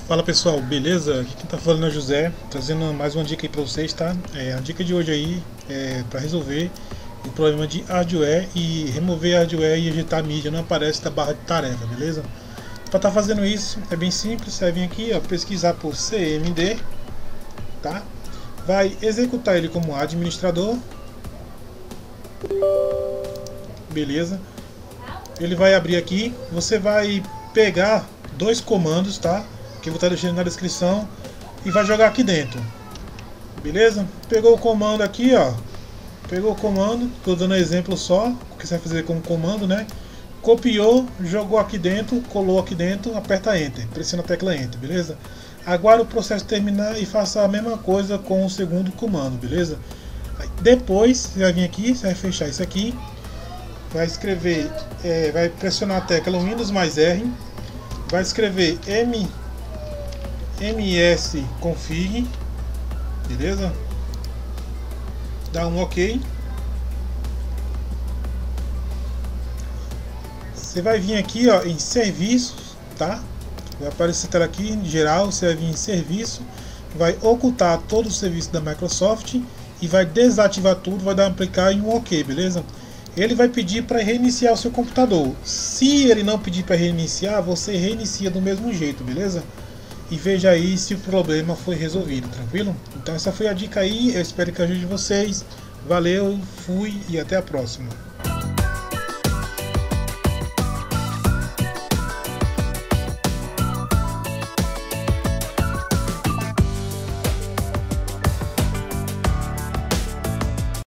Fala pessoal, beleza? Aqui quem tá falando é o José, trazendo mais uma dica aí pra vocês, tá? A dica de hoje aí é para resolver o problema de hardware e remover hardware e editar a mídia, não aparece da barra de tarefa, beleza? Para estar fazendo isso é bem simples, você vai vir aqui, ó, pesquisar por CMD, tá? Vai executar ele como administrador, beleza? Ele vai abrir aqui, você vai pegar dois comandos, tá? Que eu vou estar deixando na descrição e vai jogar aqui dentro, beleza? Pegou o comando aqui, ó. Pegou o comando, estou dando exemplo só, o que você vai fazer com o comando, né? Copiou, jogou aqui dentro, colou aqui dentro, aperta Enter, pressiona a tecla Enter, beleza? Aguarda o processo terminar e faça a mesma coisa com o segundo comando, beleza? Aí, depois você vai vir aqui, você vai fechar isso aqui, vai escrever, vai pressionar a tecla Windows mais R, vai escrever msconfig, beleza? Dá um OK. Você vai vir aqui, ó, em serviços, tá? Vai aparecer tela aqui em geral, você vai vir em serviço, vai ocultar todo o serviço da Microsoft e vai desativar tudo, vai dar aplicar em um OK, beleza? Ele vai pedir para reiniciar o seu computador. Se ele não pedir para reiniciar, você reinicia do mesmo jeito, beleza? E veja aí se o problema foi resolvido, tranquilo? Então essa foi a dica aí, eu espero que ajude vocês. Valeu, fui e até a próxima.